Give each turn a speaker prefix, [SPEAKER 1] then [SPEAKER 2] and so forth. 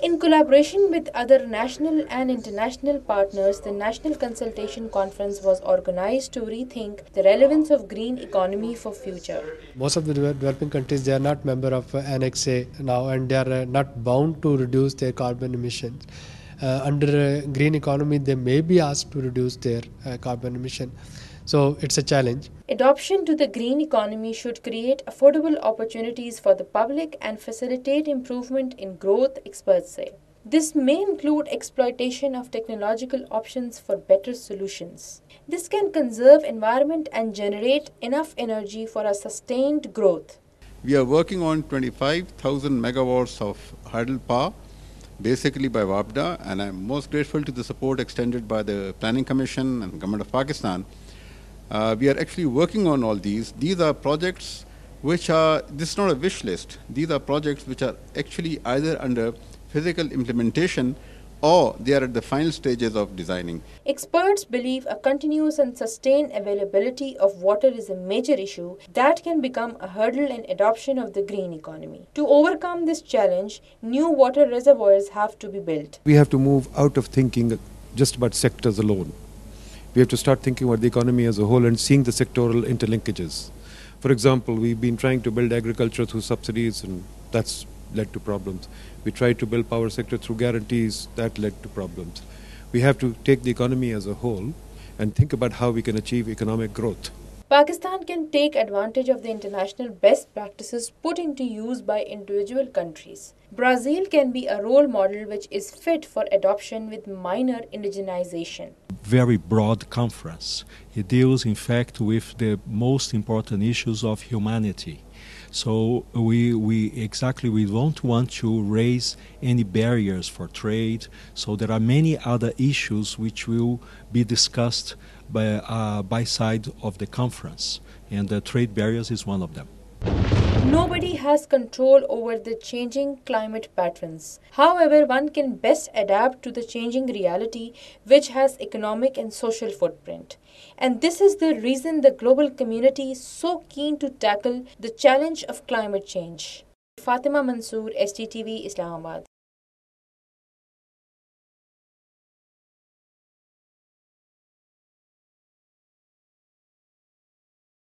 [SPEAKER 1] In collaboration with other national and international partners, the National Consultation Conference was organized to rethink the relevance of green economy for future.
[SPEAKER 2] Most of the developing countries, they are not member of Annex A now, and they are not bound to reduce their carbon emissions. Under green economy, they may be asked to reduce their carbon emission. So it's a challenge.
[SPEAKER 1] Adoption to the green economy should create affordable opportunities for the public and facilitate improvement in growth, experts say. This may include exploitation of technological options for better solutions. This can conserve environment and generate enough energy for a sustained growth.
[SPEAKER 3] We are working on 25,000 megawatts of hydel power, basically by WAPDA, and I'm most grateful to the support extended by the Planning Commission and Government of Pakistan. We are actually working on all these. These are projects which are, this is not a wish list. These are projects which are actually either under physical implementation or they are at the final stages of designing.
[SPEAKER 1] Experts believe a continuous and sustained availability of water is a major issue that can become a hurdle in adoption of the green economy. To overcome this challenge, new water reservoirs have to be built.
[SPEAKER 4] We have to move out of thinking just about sectors alone. We have to start thinking about the economy as a whole and seeing the sectoral interlinkages. For example, we've been trying to build agriculture through subsidies, and that's led to problems. We tried to build power sector through guarantees, that led to problems. We have to take the economy as a whole and think about how we can achieve economic growth.
[SPEAKER 1] Pakistan can take advantage of the international best practices put into use by individual countries. Brazil can be a role model which is fit for adoption with minor indigenization.
[SPEAKER 5] Very broad conference. It deals, in fact, with the most important issues of humanity. So we don't want to raise any barriers for trade. So there are many other issues which will be discussed by side of the conference, and the trade barriers is one of them.
[SPEAKER 1] Nobody has control over the changing climate patterns. However, one can best adapt to the changing reality which has economic and social footprint. And this is the reason the global community is so keen to tackle the challenge of climate change. Fatima Mansoor, STTV, Islamabad.